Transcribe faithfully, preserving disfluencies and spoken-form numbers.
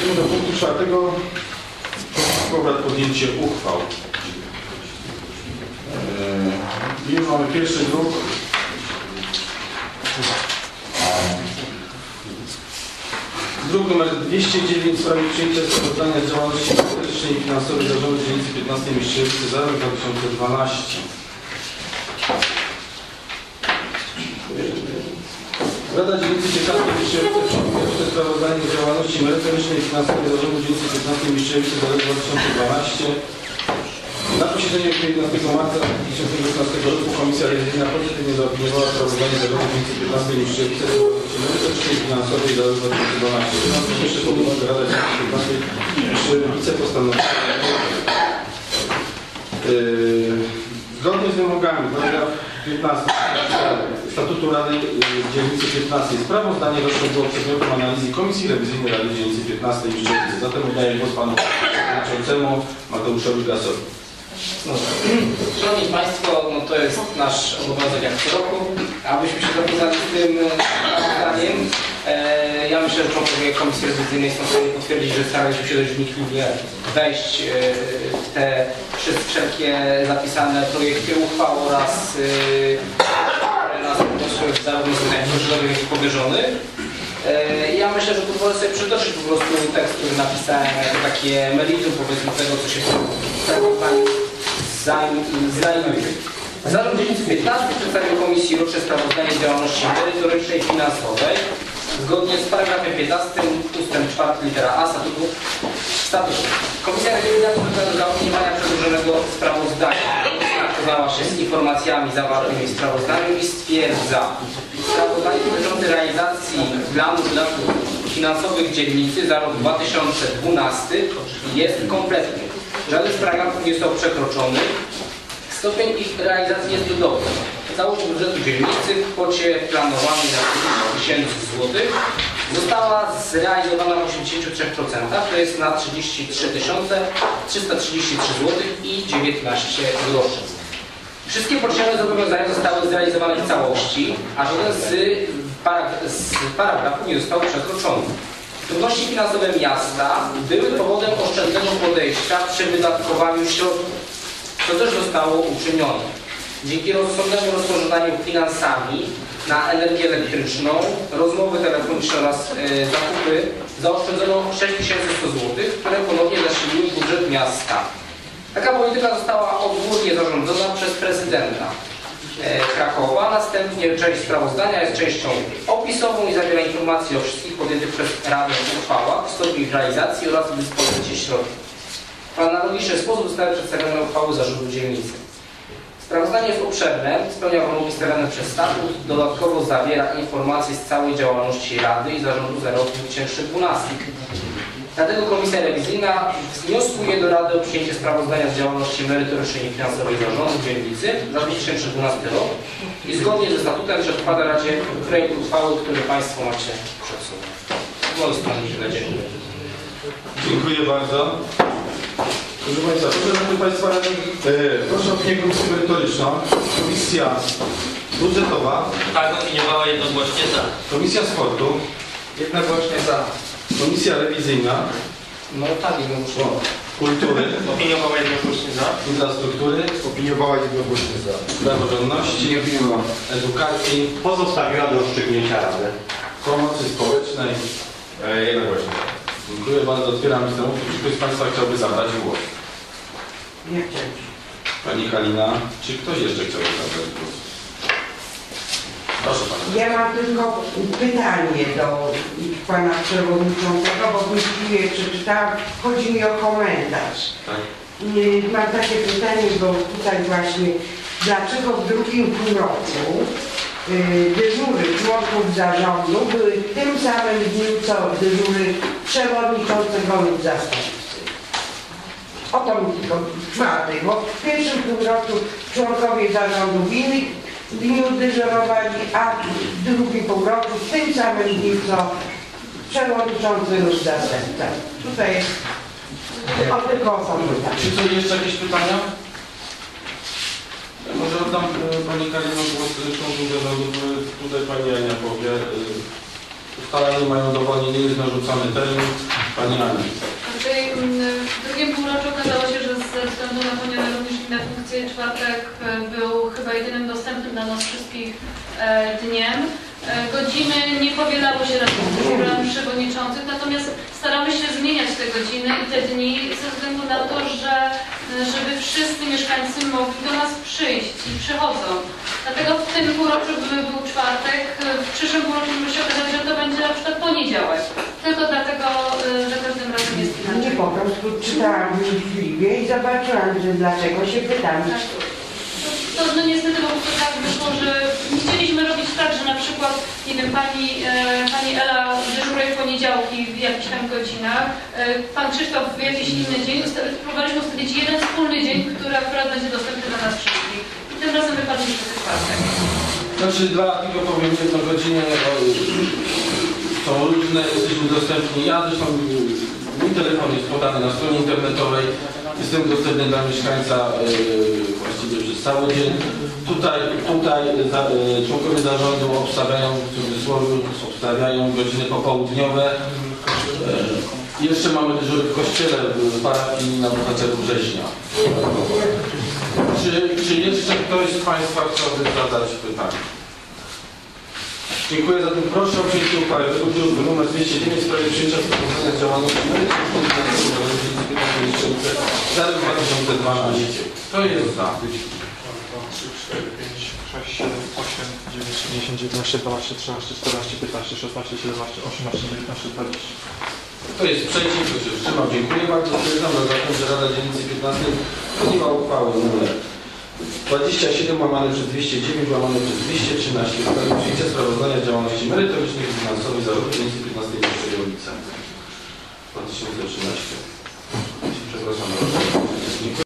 Przechodzimy do punktu czwartego. Obrad podjęcie uchwał. I już mamy pierwszy druk. Druk numer dwieście dziewięć w sprawie przyjęcia sprawozdania z działalności merytorycznej i finansowej Zarządu Dzielnicy piętnastej Myśliwicy za rok dwa tysiące dwunasty. Rada Dzielnicy piętnastej Myśliwicy przyjęła sprawozdanie z działalności merytorycznej i finansowej Zarządu Dzielnicy piętnastej Myśliwicy za rok dwa tysiące dwunasty. Na posiedzeniu jedenastego marca dwa tysiące szesnastego roku Komisja Rewizyjna pozytywnie zaopiniowała sprawozdanie Zarządu Dzielnicy piętnastej Myśliwicy z działalności merytorycznej i finansowej za rok dwa tysiące dwunasty. Jeszcze pod uwagę Rada Dzielnicy piętnastej Myśliwicy postanowiła yy, zgodnie z wymogami paragraf piętnasty Statutu Rady Dzielnicy piętnastej sprawozdanie roczne było przedmiotem analizy Komisji Rewizyjnej Rady Dzielnicy piętnastej Myśliwicy. Zatem oddaję głos panu przewodniczącemu Mateuszowi Gasowi. No, Szanowni Państwo, no to jest nasz obowiązek jak co roku, abyśmy się zapoznali z tym sprawozdaniem. E, ja myślę, że członkowie Komisji Rewizyjnej są w stanie potwierdzić, że staraliśmy się dość wnikliwie wejść e, w te wszystkie wszelkie zapisane projekty uchwał oraz e, nas odniosły zarówno z wydań procesowych, jak i powierzonych. E, ja myślę, że pozwolę sobie przytoczyć po prostu tekst, który napisałem jako takie meritum, powiedzmy, tego, co się w tym sprawozdaniu znajduje. Zarząd Dzielnicy piętnastej przedstawił Komisji roczne sprawozdanie z działalności merytorycznej i finansowej zgodnie z paragrafem piętnastym ustęp czwarty litera A statutu. Statutu. Komisja Rewizyjna do zaopiniowania przedłożonego sprawozdania zapoznała się z informacjami zawartymi w sprawozdaniu i stwierdza, sprawozdanie dotyczące realizacji planu wydatków finansowych dzielnicy za rok dwa tysiące dwunasty jest kompletny. Żaden z paragrafów nie został przekroczony. Stopień ich realizacji jest dobry. Całość budżetu dzielnicy w kwocie planowanej na trzydzieści tysięcy złotych została zrealizowana w osiemdziesięciu trzech procentach, to jest na trzydzieści trzy tysiące trzysta trzydzieści trzy złotych i dziewiętnaście groszy. Wszystkie potrzebne zobowiązania zostały zrealizowane w całości, a żaden z, parag z paragrafów nie został przekroczony. Trudności finansowe miasta były powodem oszczędnego podejścia przy wydatkowaniu środków, co też zostało uczynione. Dzięki rozsądnemu rozporządzaniu finansami na energię elektryczną, rozmowy telefoniczne oraz y, zakupy zaoszczędzono sześć tysięcy sto złotych, które ponownie zasiliły budżet miasta. Taka polityka została odgórnie zarządzona przez prezydenta y, Krakowa. Następnie część sprawozdania jest częścią opisową i zawiera informacje o wszystkich podjętych przez Radę uchwałach, stopniu ich realizacji oraz dyspozycji środków. W analogiczny sposób zostały przedstawione uchwały zarządu dzielnicy. Sprawozdanie jest obszerne, spełnia wymogi stawiane przez statut, dodatkowo zawiera informacje z całej działalności Rady i Zarządu za rok dwa tysiące dwunasty. Dlatego Komisja Rewizyjna wnioskuje do Rady o przyjęcie sprawozdania z działalności merytorycznej i finansowej Zarządu Dzielnicy za dwa tysiące dwunasty rok i zgodnie ze statutem przedkłada Radzie projekt uchwały, który Państwo macie przed sobą. Z mojej strony tyle. Dziękuję. Dziękuję bardzo. Proszę Państwa, proszę Państwa, e, proszę o opinię Komisję Merytoryczną. Komisja Budżetowa. Tak, opiniowała jednogłośnie za. Komisja Sportu. Jednogłośnie za. Komisja Rewizyjna. No tak, jednogłośnie. Kultury. Opiniowała jednogłośnie za. Infrastruktury. Opiniowała jednogłośnie za. Praworządności. Edukacji. Pozostawiła do rozstrzygnięcia Rady. Pomocy Społecznej. E, jednogłośnie. Dziękuję bardzo. Otwieram listę mówców. Czy ktoś z Państwa chciałby zabrać głos? Nie chciałem. Pani Halina. Czy ktoś jeszcze chciałby zabrać głos? Proszę Pana. Ja mam tylko pytanie do Pana Przewodniczącego, bo właściwie przeczytałam, chodzi mi o komentarz. Tak. Mam takie pytanie, bo tutaj właśnie, dlaczego w drugim półroczu dyżury członków zarządu były w tym samym dniu, co dyżury przewodniczącego lub zastępcy. O to mi tylko czwarty, bo w pierwszym półroczu członkowie zarządu w innych dniu dyżurowali, a w drugim półroczu w tym samym dniu, co przewodniczący lub zastępca. Tutaj jest o tylko o komentarz. Czy są jeszcze jakieś pytania? Ja może oddam Pani Kalino głos członkom zarządu, tutaj Pani Ania powie. Ustalanie mają dowolnie, nie jest narzucony termin. Pani Aniu. Tutaj mm, w drugim półroczu okazało się, że ze względu na pełnione również inne funkcje czwartek e, był chyba jedynym dostępnym dla nas wszystkich e, dniem. E, godziny nie powielały się razem z biurem przewodniczących, natomiast staramy się zmieniać te godziny i te dni ze względu na to, że żeby wszyscy mieszkańcy mogli do nas przyjść i przychodzą. Dlatego w tym półroczu by był czwartek, w przyszłym półroczu może się okazać, że to będzie na przykład poniedziałek. Tylko dlatego, y, że każdym razem jest Nie inaczej. po prostu czytałam wnikliwie i zobaczyłam, że dlaczego się pytam. Tak. To, no niestety po prostu tak wyszło, że nie chcieliśmy robić tak, że na przykład, nie wiem, pani, e, pani Ela dyżuruje w poniedziałki w jakichś tam godzinach, e, pan Krzysztof w jakiś inny dzień. Usta- próbowaliśmy ustalić jeden wspólny dzień, który akurat będzie dostępny dla nas wszystkich. I tym razem wypadliśmy w czwartek. Znaczy dla, tylko powiem jedno, godziny o, są różne, jesteśmy dostępni. Ja zresztą, mój telefon jest podany na stronie internetowej. Jestem dostępny dla mieszkańca yy, właściwie przez cały dzień. Tutaj, tutaj za, yy, członkowie zarządu obstawiają, w cudzysłowie, obstawiają godziny popołudniowe. Yy, jeszcze mamy dyżury w kościele w parafii na bohaterów września. Czy, czy jeszcze ktoś z Państwa chciałby zadać pytanie? Dziękuję za ten. Proszę o przyjęcie uchwały według druku nr dwieście dziewięć w sprawie przyjęcia sprawozdania z działalności za rok dwa tysiące dwanaście. Kto jest za? dwa, trzy, cztery, pięć, sześć, siedem, osiem, dziewięć, dziesięć, jedenaście, dwanaście, trzynaście, czternaście, piętnaście, szesnaście, siedemnaście, osiemnaście, dziewiętnaście, dwadzieścia. Kto jest przeciw? Kto się wstrzymał? Dziękuję bardzo. Stwierdzam zatem, że Rada Dzielnicy piętnastej podjęła uchwałę nr dwadzieścia siedem łamane przez dwieście dziewięć łamane przez dwieście trzynaście w sprawie przyjęcia sprawozdania z działalności merytorycznej i finansowej za rok dwa tysiące piętnasty w Ulicy dwa tysiące trzynaście.